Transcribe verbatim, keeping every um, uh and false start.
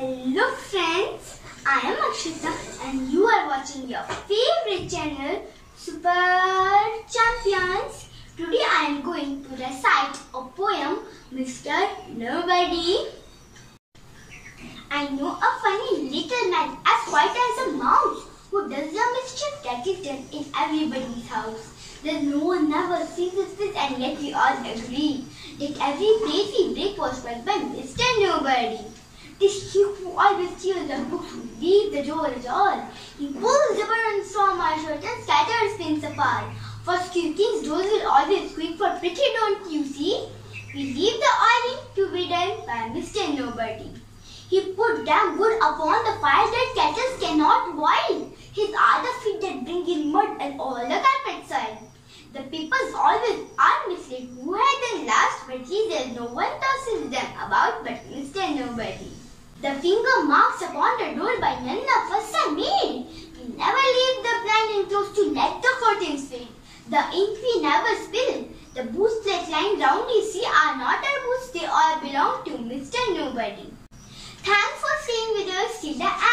Hello friends, I am Akshita and you are watching your favorite channel Super Champions. Today I am going to recite a poem, Mister Nobody. I know a funny little man as quiet as a mouse who does the mischief that is done in everybody's house. There's no one never sees his face and yet we all agree that every place we break was felt by Mister Nobody. This he who always steals the books who leave the door ajar. He pulls the buttons from our shirt and scatters things apart. For squeaking doors will always squeak for pretty, don't you see? We leave the ironing to be done by Mister Nobody. He put damn wood upon the fire that kettles cannot boil. His are the feet that bring in mud and all the carpet soil. The peoples always are misled who had them last, but he says no one tosses them about but Mister Nobody. The finger marks upon the door by none of us are made. We never leave the blind enclosed to let the curtains fade. The ink we never spill. The boots that lying round you see are not our boots, they all belong to Mister Nobody. Thanks for staying with us till the end.